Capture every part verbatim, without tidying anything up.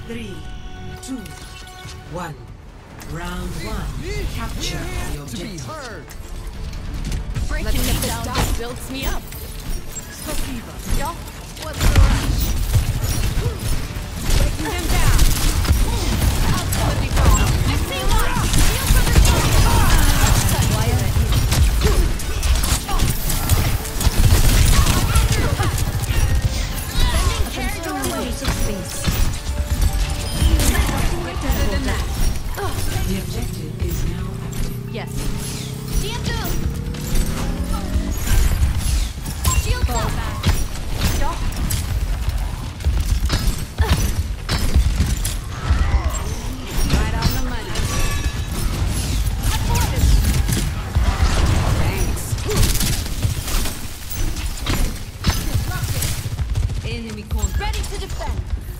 Three, two, one. Round one. Capture the objective. Breaking me down just builds me up. Yo, what's the rush? Breaking them down. Ultimately gone. I see one. Feel for the team. Why are they sending care your way to space. Better than that. The objective is now active. Yes. Shield fall back. Stop. Right on the money. Thanks. Enemy contact. Ready to defend.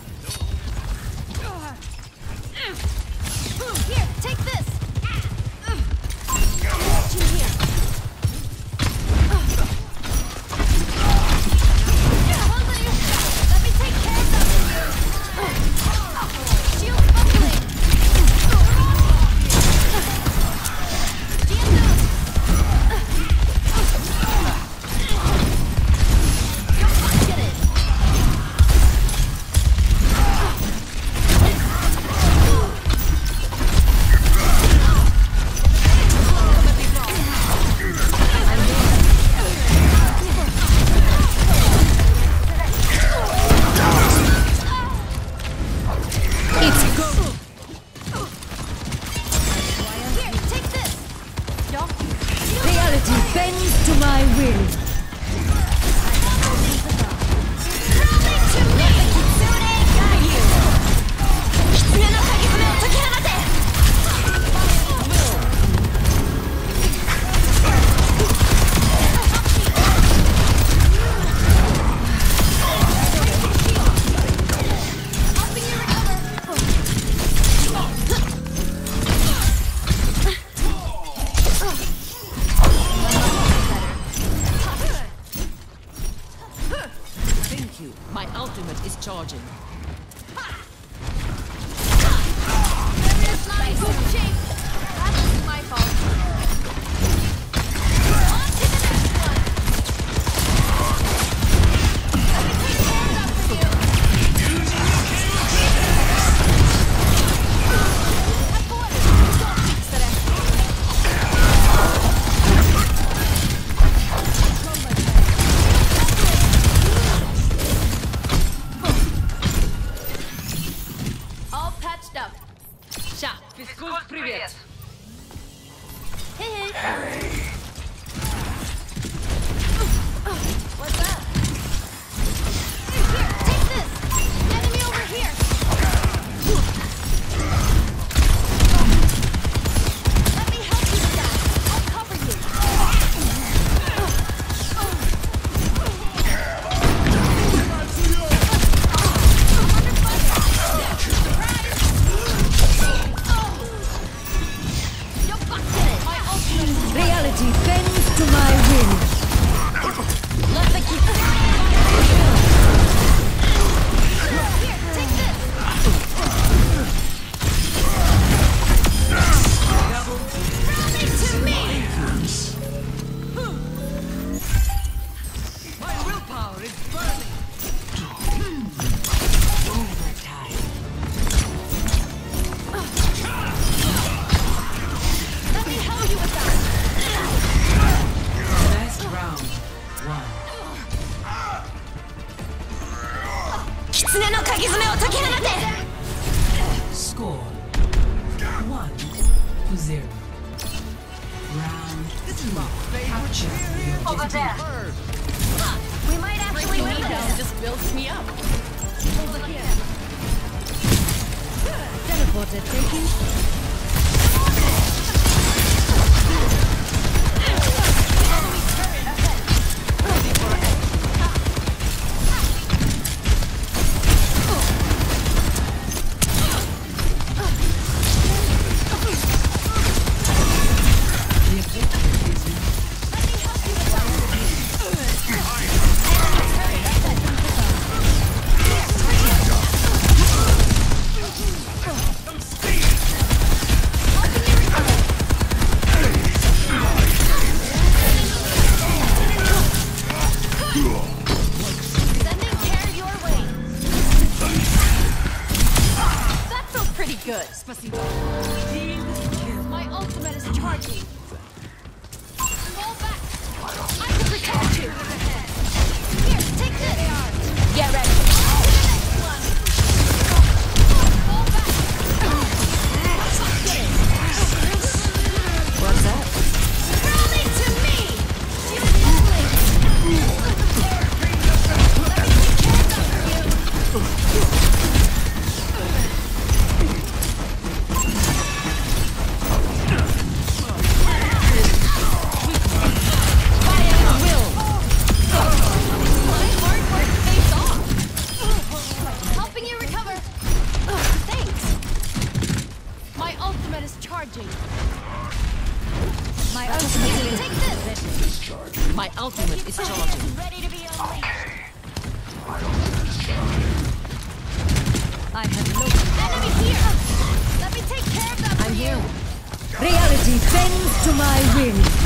Here, take this. Watch you here. Let me take care of them. Shield buckling. Get it. My ultimate is charging. That's my fault. On to the next one. Let me take care of that for you. Have fun. Don't fix the rest. All patched up. Shot. Физкульт, привет! Hey, hey. What's up? Here, take this. Enemy over here. Let me help you with that. I'll cover you. Reality bends to my will. Let the keep. Here, take this. Rally to me. My willpower is burning! Overtime. Let me help you with that. Last round. One. 狐の鍵爪を解き放て。 Score. One to zero. Round two. Capture the Over objective. there! We might actually win this. Just builds me up. Over here. Teleporter taking. The objective is Let me help you with that. Very good. My ultimate is charging. Fall back. I can protect you. Here, take this. Get ready. Fall back. What's that? Rally to me. She's falling. Let me take care of that for you. My ultimate is Take this! My ultimate is charging. Ready to be unleashed! I have no. Enemy here! Let me take care of that for I'm you! here. Reality bends to my will.